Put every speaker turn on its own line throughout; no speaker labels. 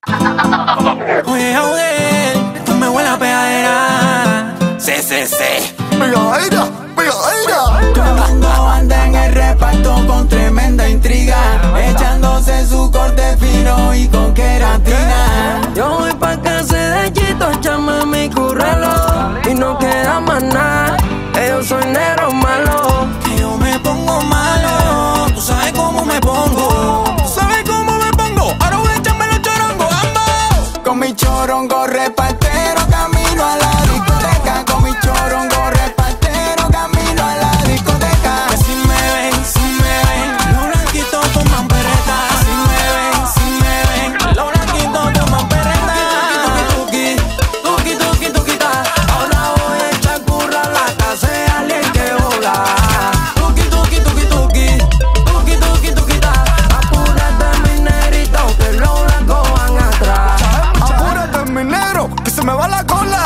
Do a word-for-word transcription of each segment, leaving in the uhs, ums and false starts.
Oye, Audel, tú me huele a pegadera. Sí, sí, sí.
Pegadera, pegadera.
Todo el mundo anda en el reparto con tremenda intriga, echándose su corte fino y con queratina.
Yo voy pa' casa de Chito, echarme mi currelo y no queda más nada. Yo soy negro malo.
Que yo me pongo malo. Tú sabes cómo me pongo. Tú sabes cómo me pongo. Ahora voy a echarme los chorongos, ambos.
Con mi chorongo repartero camino a la discoteca. Con mi chorongo repartero camino a la discoteca.
Que si me ven, si me ven, los blanquitos toman perreta. Si me ven, si me ven, los blanquitos toman perreta.
Tuki, tuki, tuki, tuki, ta. Ahora voy a echar curra a la casa de alguien que vola. Tuki, tuki, tuki, tuki, tuki, tuki, tuki, ta. Apúrate, mi negrito, que los blancos van atrás.
Apúrate, mi negro, que se me va la cola.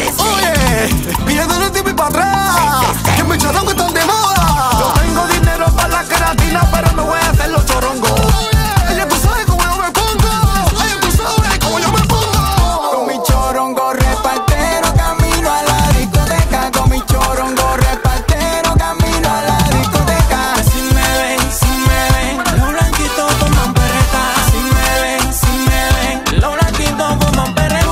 Oye, pidiendo el tipo y para atrás. Que mi chorongo están de moda. Yo tengo dinero para la queratina, pero no voy a hacer los chorongos. Ella tú sabes cómo yo me pongo. Ella tú sabes cómo yo me pongo.
Con mi chorongo repartero camino a la discoteca. Con mi chorongo repartero camino a la discoteca.
Que si me ven, si me ven, los blanquitos toman perreta. Si me ven, si me ven, los blanquitos toman perreta.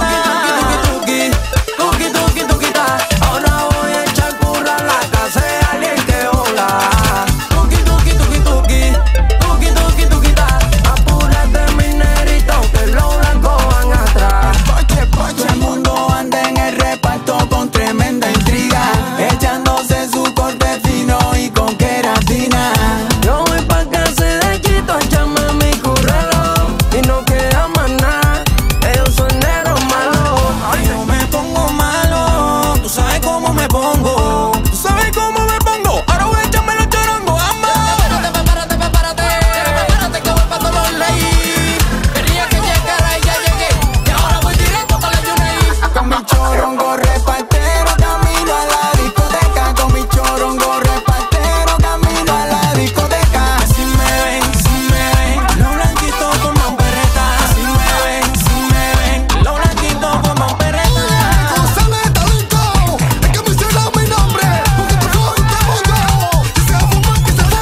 Tuki, tuki, tuki, tuki, ta. Ahora voy a echar curra a la casa de alguien que vola. Tuki, tuki, tuki, tuki, tuki, tuki, tuki, ta. Apúrate, mi negrito, que los blancos van atrás.
Poche, poche. Todo el mundo anda en el reparto con tremenda intriga, echándose su corte fino y con queratina.
Yo voy pa' casa de Chito, echarme mi currelo y no queda más nada. Yo soy negro malo.
Que yo me pongo malo. Tú sabes cómo me pongo. Tú sabes cómo me pongo. Ahora voy a echarme los chorongos, ambos.
Prepárate, prepárate, prepárate, prepárate que voy pa' todos los ley. Quería que llegara y ya llegué, y ahora voy directo para la Yunei.
Con mi chorongo repartero camino a la discoteca. Con mi chorongo repartero camino a la discoteca.
Que si me ven, si me ven, los blanquitos toman perreta. Si me ven, si me ven, los blanquitos toman perreta.
González de talento, es que menciona mi nombre. Porque te cojo y te pongo. Que se va a fumar, que se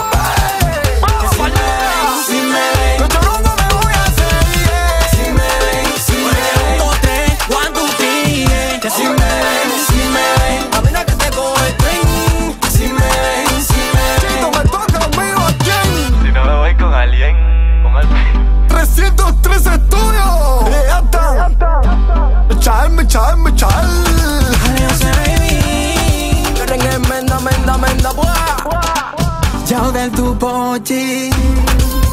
fume.
Que si me ven, si me ven,
Los chorongos me voy a seguir.
si me ven, si me ven. Un, dos, tres, one, two, three, yeah. Que si me ven, si me ven,
A mí no es que te cojo el tren.
que si me ven, si me
Chito,
ven.
me toca mío a quién.
Si no me voy con alguien, con alguien.
trescientos tres estudios. Ya está. Echarme, echarme, echar.
Adiós, baby.
Merengue, menda, menda, menda, buah.
Chao del tu pochi.